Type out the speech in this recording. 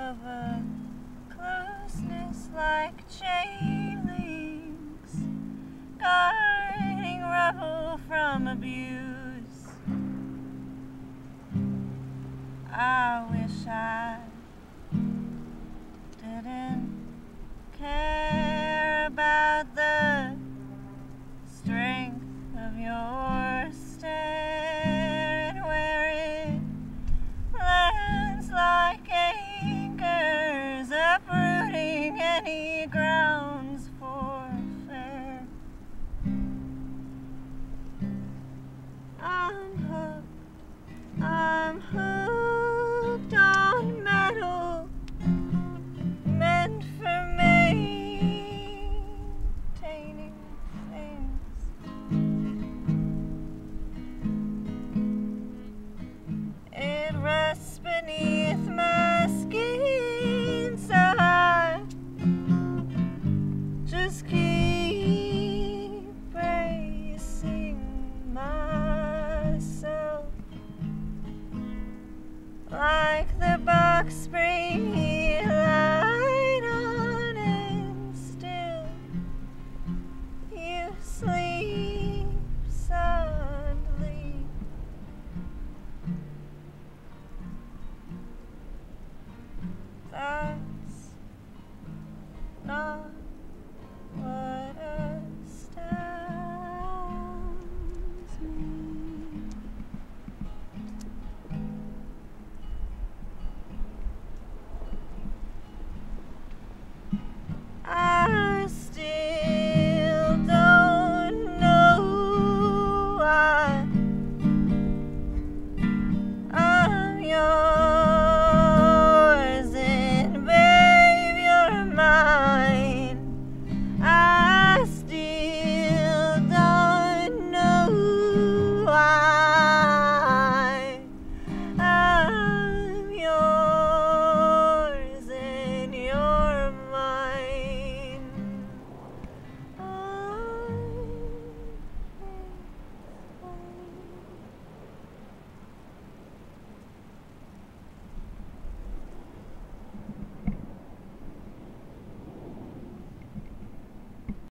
of a closeness like chain links, guarding rubble from abuse. I wish I didn't care about the strength of your stare, and where it lands like anchors, uprooting any